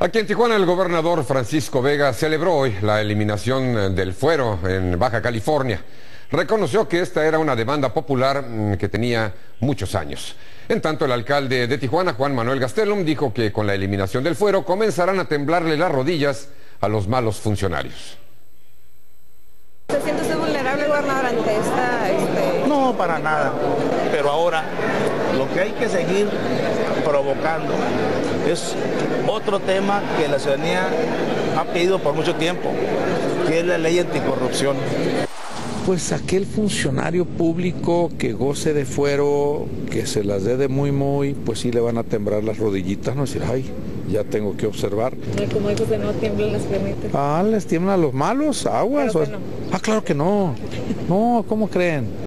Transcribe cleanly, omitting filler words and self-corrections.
Aquí en Tijuana, el gobernador Francisco Vega celebró hoy la eliminación del fuero en Baja California. Reconoció que esta era una demanda popular que tenía muchos años. En tanto, el alcalde de Tijuana, Juan Manuel Gastelum, dijo que con la eliminación del fuero comenzarán a temblarle las rodillas a los malos funcionarios. ¿Se siente usted vulnerable, gobernador, ante esta...? No, para nada. Pero ahora lo que hay que seguir provocando es otro tema que la ciudadanía ha pedido por mucho tiempo, que es la ley anticorrupción. Pues aquel funcionario público que goce de fuero, que se las dé de muy, pues sí le van a temblar las rodillitas, no decir, ay, ya tengo que observar. Como dijo usted, no tiemblan las piernitas. Ah, les tiemblan a los malos, aguas. Claro que no. Ah, claro que no. No, ¿cómo creen?